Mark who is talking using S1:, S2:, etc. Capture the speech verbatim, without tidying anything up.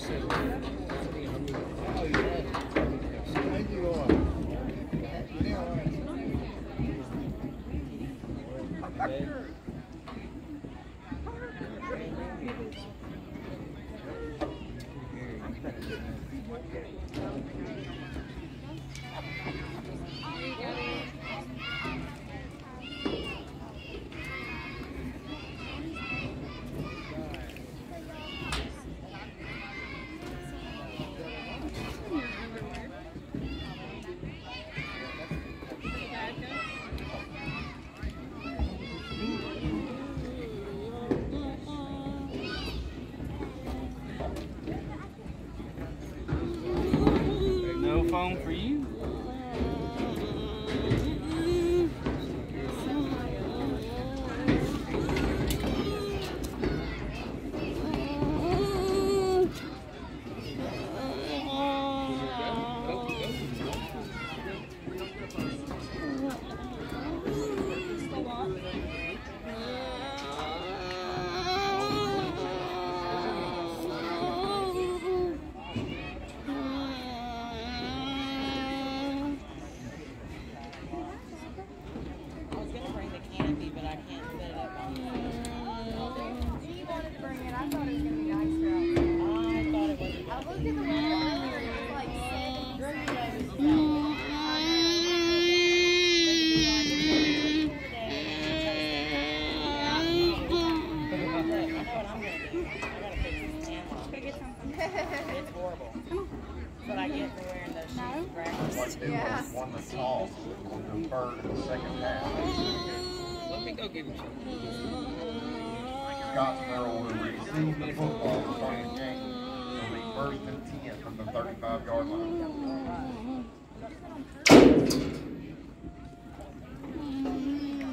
S1: No phone for you.
S2: It's horrible. But I get for wearing those shoes to practice.
S3: Yeah. Won the toss in the third and second half.
S1: Let me go give him some.
S3: Scottsboro will receive the football starting the game. It'll be first and ten from the thirty-five yard line.